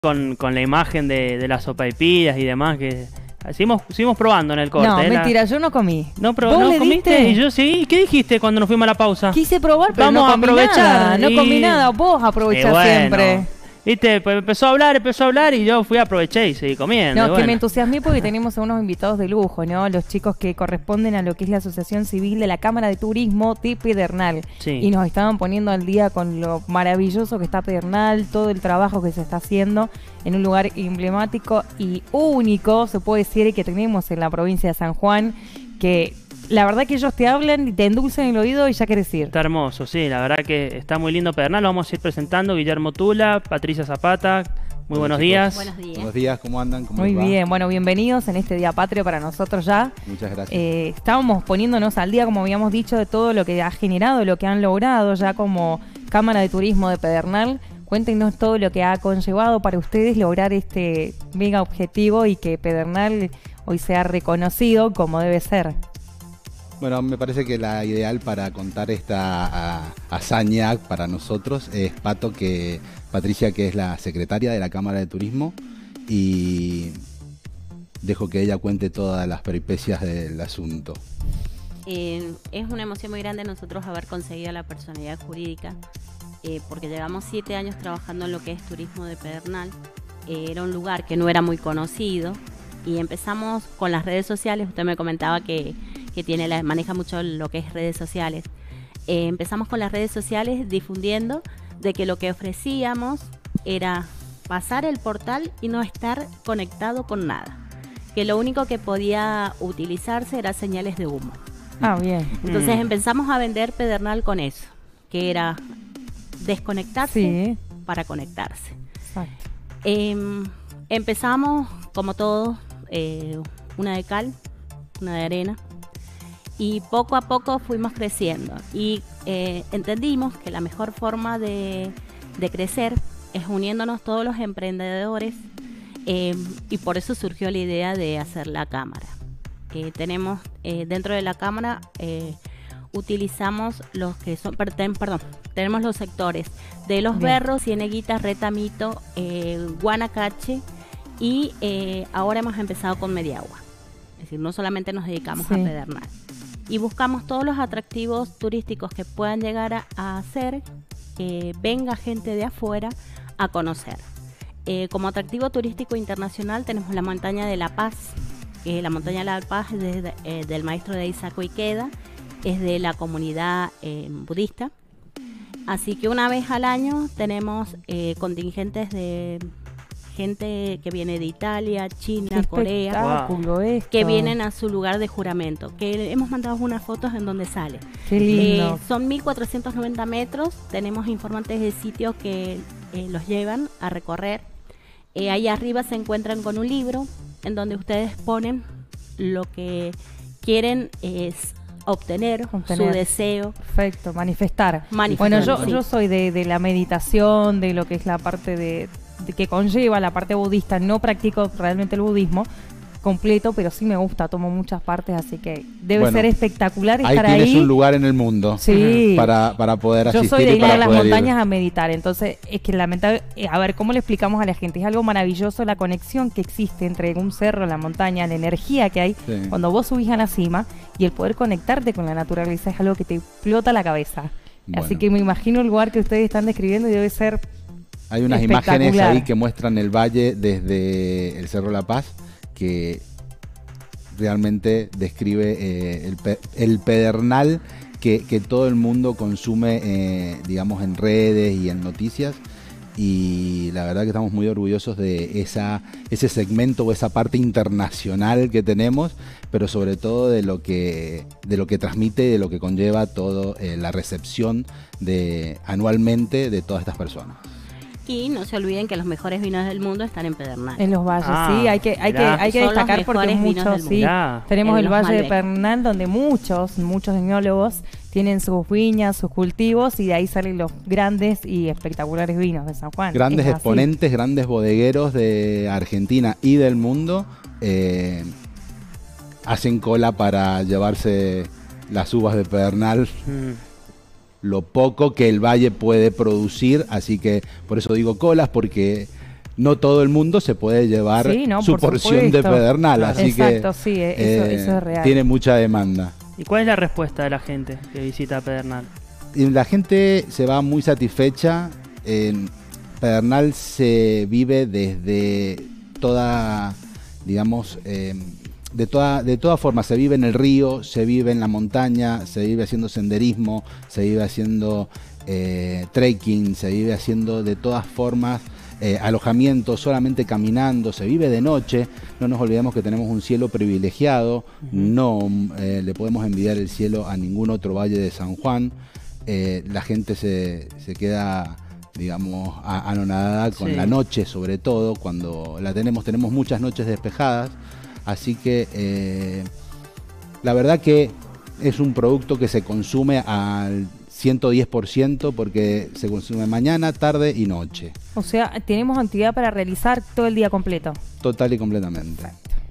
con la imagen de las sopaipillas y demás, que seguimos probando en el corte. No, mentira, yo no comí. No, pero ¿Vos ¿no le comiste? diste? Y yo sí. ¿Qué dijiste cuando nos fuimos a la pausa? Quise probar, pero Vamos no a comí aprovechar. nada. No comí nada, vos aprovechás bueno, siempre. Viste, pues empezó a hablar y yo aproveché y seguí comiendo. No, y que bueno. me entusiasmé porque tenemos a unos invitados de lujo, ¿no? Los chicos que corresponden a lo que es la Asociación Civil de la Cámara de Turismo de Pedernal. Sí. Y nos estaban poniendo al día con lo maravilloso que está Pedernal, todo el trabajo que se está haciendo en un lugar emblemático y único, se puede decir, que tenemos en la provincia de San Juan, que la verdad que ellos te hablan y te endulzan el oído y ya querés ir. Está hermoso, sí, la verdad que está muy lindo Pedernal. Lo vamos a ir presentando. Guillermo Tula, Patricia Zapata. Muy buenos días. Buenos días. Buenos días, ¿cómo andan? ¿Cómo Muy les va? bien, bueno, bienvenidos en este Día Patrio para nosotros ya. Muchas gracias. Estábamos poniéndonos al día, como habíamos dicho, de todo lo que ha generado, lo que han logrado ya como Cámara de Turismo de Pedernal. Cuéntenos todo lo que ha conllevado para ustedes lograr este mega objetivo y que Pedernal hoy sea reconocido como debe ser. Bueno, me parece que la ideal para contar esta hazaña para nosotros es Patricia, que es la secretaria de la Cámara de Turismo, y dejo que ella cuente todas las peripecias del asunto. Es una emoción muy grande nosotros haber conseguido la personalidad jurídica, porque llevamos 7 años trabajando en lo que es turismo de Pedernal. Era un lugar que no era muy conocido y empezamos con las redes sociales. Usted me comentaba que maneja mucho lo que es redes sociales. Empezamos con las redes sociales difundiendo de que lo que ofrecíamos era pasar el portal y no estar conectado con nada, que lo único que podía utilizarse era señales de humo. Ah, bien. Entonces empezamos a vender Pedernal con eso, que era desconectarse para conectarse. Exacto. Empezamos, como todos, una de cal, una de arena, y poco a poco fuimos creciendo y entendimos que la mejor forma de crecer es uniéndonos todos los emprendedores, y por eso surgió la idea de hacer la cámara. Tenemos dentro de la cámara, utilizamos los que son, tenemos los sectores de Los Berros, Cieneguitas, Retamito, Guanacache, y ahora hemos empezado con Mediagua. Es decir, no solamente nos dedicamos a Pedernal. Y buscamos todos los atractivos turísticos que puedan llegar a hacer que venga gente de afuera a conocer. Como atractivo turístico internacional tenemos la montaña de La Paz. La montaña de La Paz es del maestro de Isako Ikeda, es de la comunidad budista. Así que una vez al año tenemos contingentes de gente que viene de Italia, China, Corea, que vienen a su lugar de juramento, que hemos mandado unas fotos en donde sale. Qué lindo. Son 1490 metros, tenemos informantes de sitio que los llevan a recorrer. Ahí arriba se encuentran con un libro en donde ustedes ponen lo que quieren obtener, su deseo. Perfecto, manifestar. Bueno, yo soy de la meditación, de lo que es la parte de que conlleva la parte budista. No practico realmente el budismo completo, pero sí me gusta, tomo muchas partes, así que debe ser espectacular estar ahí. Ahí tienes un lugar en el mundo para poder asistir. Yo soy de ir a las montañas ir a meditar, entonces es que lamentable, a ver, ¿cómo le explicamos a la gente? Es algo maravilloso la conexión que existe entre un cerro, la montaña, la energía que hay cuando vos subís a la cima, y el poder conectarte con la naturaleza es algo que te explota la cabeza. Así que me imagino el lugar que ustedes están describiendo y debe ser hay unas imágenes ahí que muestran el valle desde el Cerro La Paz, que realmente describe el Pedernal que todo el mundo consume, digamos, en redes y en noticias. Y la verdad que estamos muy orgullosos de ese segmento o esa parte internacional que tenemos, pero sobre todo de lo que transmite y de lo que conlleva todo la recepción anualmente de todas estas personas. Y no se olviden que los mejores vinos del mundo están en Pedernal. En los valles, sí, hay que destacar porque muchos, tenemos el Valle de Pedernal donde muchos enólogos tienen sus viñas, sus cultivos, y de ahí salen los grandes y espectaculares vinos de San Juan. Grandes exponentes, grandes bodegueros de Argentina y del mundo hacen cola para llevarse las uvas de Pedernal. Lo poco que el valle puede producir, así que por eso digo colas, porque no todo el mundo se puede llevar su porción de pedernal, así exacto, sí, eso es real. Tiene mucha demanda. ¿Y cuál es la respuesta de la gente que visita Pedernal? Y la gente se va muy satisfecha. En Pedernal se vive desde toda, digamos, de toda forma. Se vive en el río, se vive en la montaña, se vive haciendo senderismo, se vive haciendo trekking, se vive haciendo de todas formas alojamiento, solamente caminando, se vive de noche. No nos olvidemos que tenemos un cielo privilegiado, no le podemos envidiar el cielo a ningún otro valle de San Juan. La gente se queda, digamos, anonadada con la noche, sobre todo cuando la tenemos muchas noches despejadas, así que la verdad que es un producto que se consume al 110% porque se consume mañana, tarde y noche. O sea, tenemos actividad para realizar todo el día completo. Total y completamente.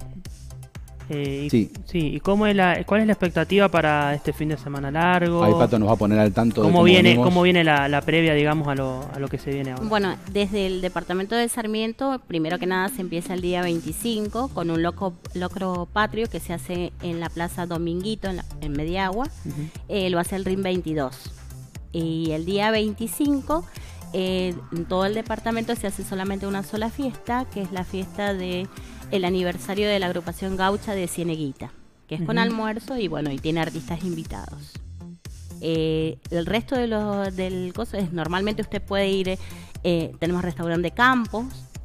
Sí. ¿Y cuál es la expectativa para este fin de semana largo? Ahí Pato nos va a poner al tanto ¿Cómo viene la previa, digamos, a lo que se viene ahora? Bueno, desde el departamento de Sarmiento, primero que nada se empieza el día 25 con un locro patrio que se hace en la Plaza Dominguito, en Mediagua. Lo hace el RIM 22. Y el día 25, en todo el departamento se hace solamente una sola fiesta, que es la fiesta de el aniversario de la agrupación gaucha de Cieneguita, que es con almuerzo y bueno, y tiene artistas invitados. El resto del coso es, normalmente usted puede ir, tenemos restaurante de campos,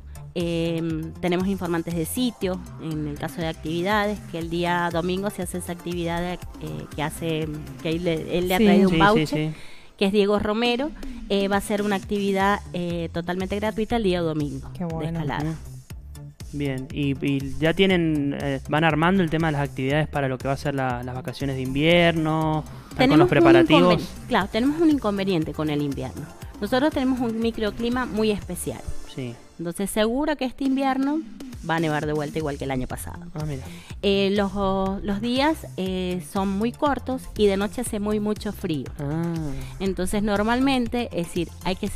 tenemos informantes de sitio, en el caso de actividades, que el día domingo se hace esa actividad que él le ha traído un voucher, que es Diego Romero, va a ser una actividad totalmente gratuita el día domingo. Qué bueno. De escalada. Bien, y ya van armando el tema de las actividades para lo que va a ser las vacaciones de invierno, con los preparativos. Claro, tenemos un inconveniente con el invierno. Nosotros tenemos un microclima muy especial. Sí. Entonces seguro que este invierno va a nevar de vuelta igual que el año pasado. Mira. Los días son muy cortos y de noche hace mucho frío. Entonces normalmente, es decir, hay que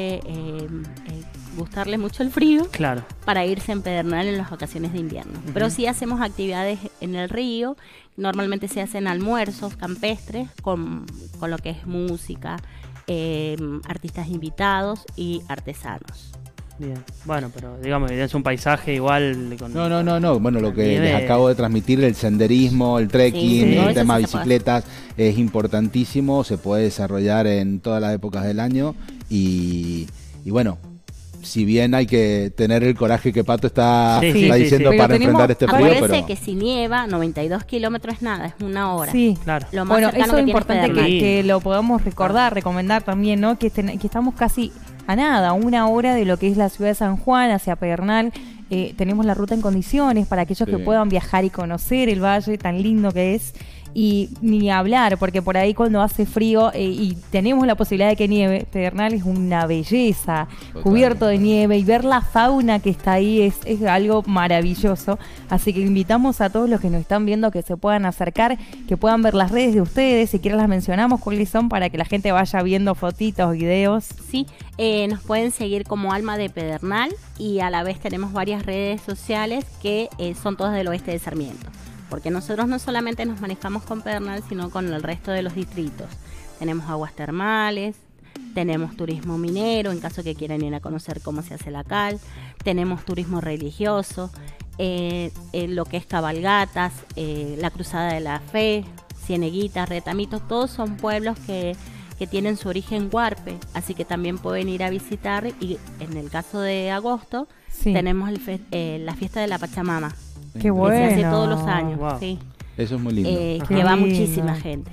gustarle mucho el frío, claro, para irse en Pedernal en las vacaciones de invierno. Pero sí hacemos actividades en el río. Normalmente se hacen almuerzos campestres con lo que es música, artistas invitados y artesanos. Bien, bueno, pero digamos, es un paisaje igual. No. Bueno, lo que les acabo de transmitir, el senderismo, el trekking, el tema de bicicletas, es importantísimo, se puede desarrollar en todas las épocas del año y bueno, si bien hay que tener el coraje que Pato está diciendo para enfrentar este frío, pero que si nieva, 92 kilómetros es nada, es una hora. Sí, claro. Bueno, eso es importante que lo podamos recomendar también, ¿no? Que estamos casi a nada, una hora de lo que es la ciudad de San Juan hacia Pedernal. Tenemos la ruta en condiciones para aquellos que puedan viajar y conocer el valle tan lindo que es. Y ni hablar, porque por ahí cuando hace frío y tenemos la posibilidad de que nieve, Pedernal es una belleza, cubierto de nieve, y ver la fauna que está ahí es algo maravilloso. Así que invitamos a todos los que nos están viendo que se puedan acercar, que puedan ver las redes de ustedes, si quieren las mencionamos, cuáles son, para que la gente vaya viendo fotitos, videos. Sí, nos pueden seguir como Alma de Pedernal y a la vez tenemos varias redes sociales que son todas del oeste de Sarmiento. Porque nosotros no solamente nos manejamos con Pedernal, sino con el resto de los distritos. Tenemos aguas termales, tenemos turismo minero, en caso que quieran ir a conocer cómo se hace la cal, tenemos turismo religioso, lo que es cabalgatas, la Cruzada de la Fe, Cieneguita, Retamito, todos son pueblos que tienen su origen huarpe, así que también pueden ir a visitar. Y en el caso de agosto, tenemos la fiesta de la Pachamama. Qué bueno. Que se hace todos los años. Wow. Sí. Eso es muy lindo. Que va muchísima gente.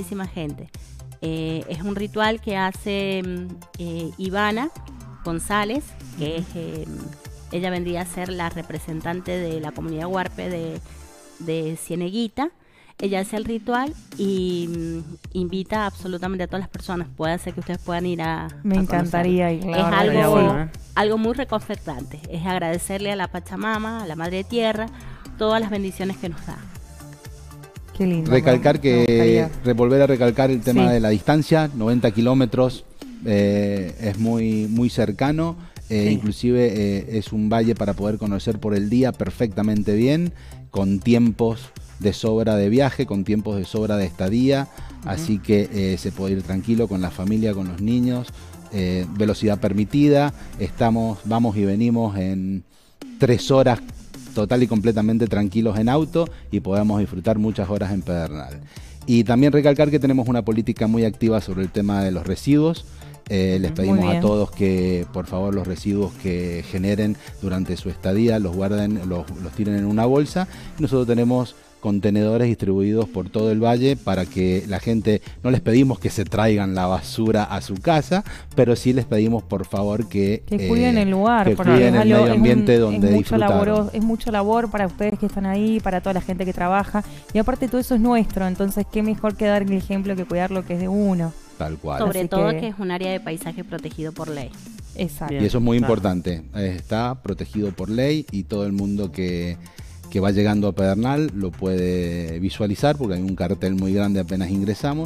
Es un ritual que hace Ivana González, que es, ella vendría a ser la representante de la comunidad huarpe de Cieneguita. Ella hace el ritual y invita absolutamente a todas las personas. Puede ser que ustedes puedan ir a encantaría ir. Es algo muy reconfortante. Es agradecerle a la Pachamama, a la Madre Tierra, todas las bendiciones que nos da. Qué lindo. Volver a recalcar el tema de la distancia, 90 kilómetros, es muy, muy cercano. Inclusive es un valle para poder conocer por el día perfectamente bien, con tiempos de sobra de viaje, con tiempos de sobra de estadía, así que se puede ir tranquilo con la familia, con los niños, velocidad permitida, vamos y venimos en 3 horas total y completamente tranquilos en auto y podemos disfrutar muchas horas en Pedernal. Y también recalcar que tenemos una política muy activa sobre el tema de los residuos. Les pedimos a todos que por favor los residuos que generen durante su estadía los guarden, los tiren en una bolsa. Nosotros tenemos contenedores distribuidos por todo el valle para que la gente, no les pedimos que se traigan la basura a su casa, pero sí les pedimos por favor que cuiden el lugar, que cuiden el medio ambiente donde disfrutaron. Es mucho labor para ustedes que están ahí, para toda la gente que trabaja, y aparte todo eso es nuestro, entonces qué mejor que dar el ejemplo que cuidar lo que es de uno. Tal cual. Sobre todo que es un área de paisaje protegido por ley. Exacto. Y eso es muy importante, está protegido por ley y todo el mundo que va llegando a Pedernal lo puede visualizar porque hay un cartel muy grande apenas ingresamos,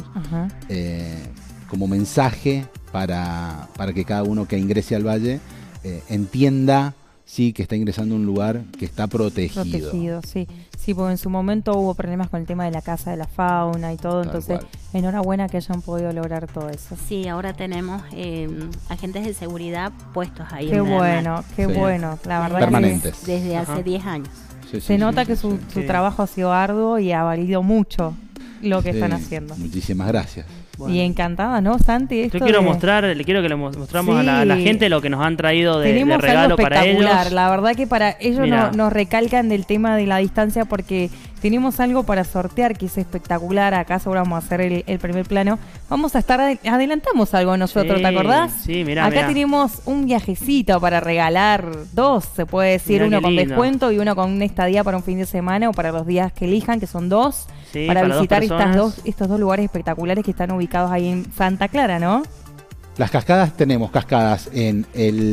como mensaje para que cada uno que ingrese al valle entienda que está ingresando a un lugar que está protegido. Sí, porque en su momento hubo problemas con el tema de la casa de la fauna y todo, entonces enhorabuena que hayan podido lograr todo eso. Sí, ahora tenemos agentes de seguridad puestos ahí. Qué bueno, la verdad. Permanentes. Desde hace 10 años. Se nota que su trabajo ha sido arduo y ha valido mucho lo que están haciendo. Muchísimas gracias. Bueno. Y encantada, ¿no, Santi? Yo quiero quiero que le mostramos a la gente lo que nos han traído de regalo para ellos. La verdad que para ellos nos recalcan del tema de la distancia porque tenemos algo para sortear que es espectacular. Acá seguro vamos a hacer el primer plano. Vamos a estar, adelantamos algo nosotros, ¿te acordás? Sí, mirá. Acá tenemos un viajecito para regalar, 2, se puede decir, uno con descuento y uno con una estadía para un fin de semana o para los días que elijan, que son 2, para visitar estos dos lugares espectaculares que están ubicados ahí en Santa Clara, ¿no? Las cascadas, tenemos cascadas en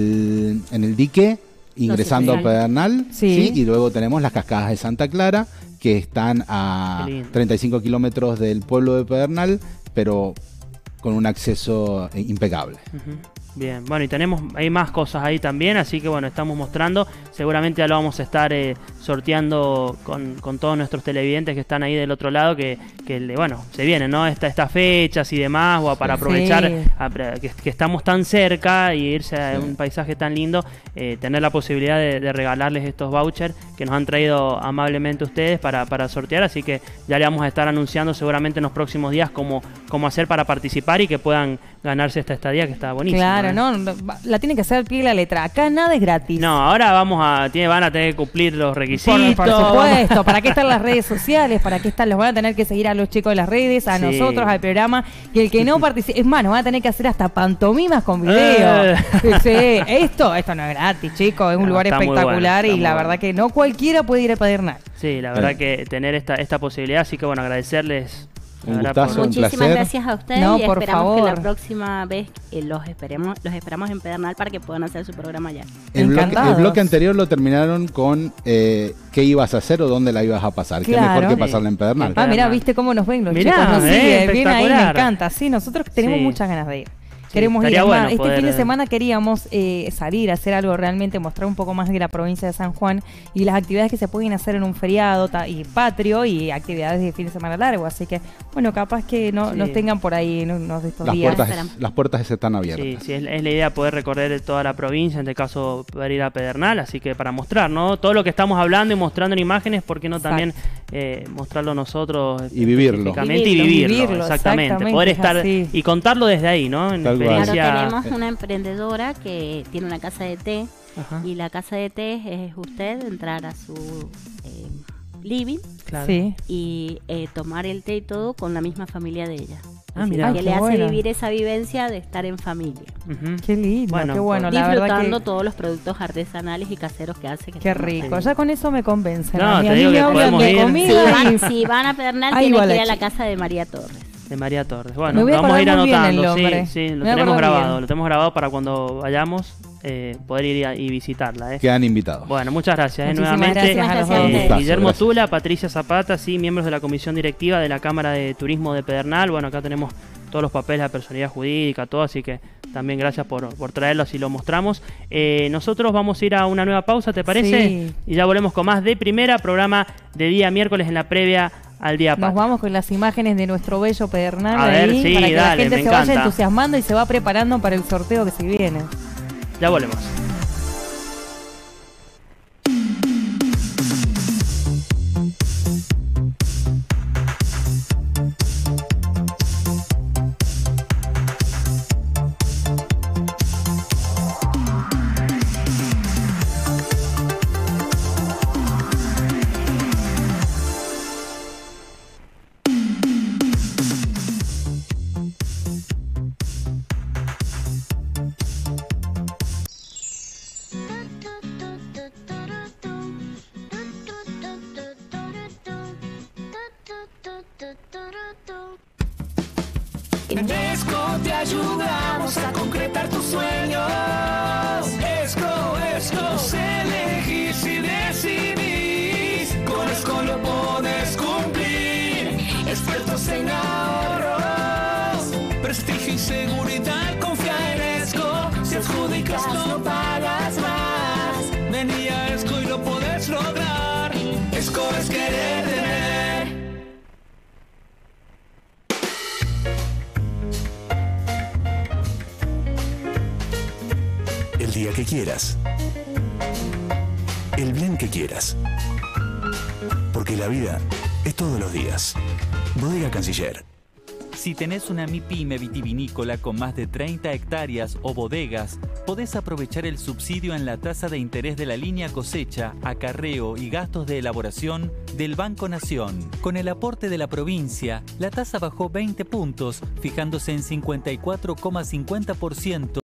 el dique, ingresando a Pedernal, y luego tenemos las cascadas de Santa Clara, que están a 35 kilómetros del pueblo de Pedernal, pero con un acceso impecable. Bien, bueno, y hay más cosas ahí también, así que bueno, estamos mostrando, seguramente ya lo vamos a estar sorteando con todos nuestros televidentes que están ahí del otro lado, que bueno, se vienen, ¿no? Estas fechas y demás, o para aprovechar que estamos tan cerca y irse a un paisaje tan lindo, tener la posibilidad de regalarles estos vouchers que nos han traído amablemente ustedes para sortear, así que ya le vamos a estar anunciando seguramente en los próximos días cómo hacer para participar y que puedan ganarse esta estadía que está buenísima. Claro, no, la tienen que hacer al pie de la letra. Acá nada es gratis. No, ahora van a tener que cumplir los requisitos. Por supuesto. ¿Para qué están las redes sociales? ¿Para qué están? Los van a tener que seguir a los chicos de las redes, a nosotros, al programa. Y el que no participe, es más, nos van a tener que hacer hasta pantomimas con video. Esto no es gratis, chicos. Es un lugar espectacular y la verdad que no cualquiera puede ir a Pedernal. Sí, la verdad que tener esta posibilidad, así que bueno, agradecerles. Un gustazo, muchísimas gracias a ustedes y por esperamos favor. que la próxima vez los esperamos en Pedernal para que puedan hacer su programa allá. El bloque anterior lo terminaron con qué ibas a hacer o dónde la ibas a pasar. Qué mejor que pasarla en Pedernal. Mirá, viste cómo nos ven los chicos, nos siguen, bien ahí, me encanta. Sí, nosotros tenemos muchas ganas de ir. Queremos ir bueno este fin de semana queríamos salir a hacer algo realmente, mostrar un poco más de la provincia de San Juan y las actividades que se pueden hacer en un feriado y patrio y actividades de fin de semana largo, así que bueno, capaz que nos tengan por ahí en unos de estos días. Las puertas están abiertas. Sí, es la idea poder recorrer toda la provincia, en este caso poder ir a Pedernal, así que para mostrar, ¿no? Todo lo que estamos hablando y mostrando en imágenes, ¿por qué no también mostrarlo nosotros? Y vivirlo. Exactamente. Poder estar y contarlo desde ahí, ¿no? Claro, tenemos una emprendedora que tiene una casa de té. Y la casa de té es usted entrar a su living y tomar el té y todo con la misma familia de ella. Mira, que le hace vivir esa vivencia de estar en familia. Qué lindo, qué bueno. Disfrutando la verdad todos los productos artesanales y caseros que hace. Qué rico, ya con eso me convence. No, te digo que podemos ir. Si van a Pedernal, tienen que ir a la casa de María Torres. De María Torres. Bueno, vamos a ir anotando. Sí, lo tenemos grabado para cuando vayamos poder ir y visitarla. Quedan invitados. Bueno, muchas gracias. Nuevamente, Guillermo Tula, Patricia Zapata, miembros de la comisión directiva de la Cámara de Turismo de Pedernal. Bueno, acá tenemos todos los papeles de la personalidad jurídica, todo, así que también gracias por traerlo, así lo mostramos. Nosotros vamos a ir a una nueva pausa, ¿te parece? Sí. Y ya volvemos con más de Primera, programa de día miércoles en la previa al Día Patrio. Nos vamos con las imágenes de nuestro bello Pedernal a ver, sí, para que dale, la gente se encanta. vaya entusiasmando y se va preparando para el sorteo que se viene. Ya volvemos. En ESCO te ayudamos a concretar tus sueños. ESCO, nos elegís y decidís. Con ESCO lo podés cumplir. Expertos en ahorros, prestigio y seguridad. Confía en ESCO. Si adjudicas no pagas más. Vení a ESCO y lo podés lograr. ESCO es querer tener. El día que quieras. El blend que quieras. Porque la vida es todos los días. Bodega Canciller. Si tenés una MIPYME vitivinícola con más de 30 hectáreas o bodegas, podés aprovechar el subsidio en la tasa de interés de la línea cosecha, acarreo y gastos de elaboración del Banco Nación. Con el aporte de la provincia, la tasa bajó 20 puntos, fijándose en 54,50%.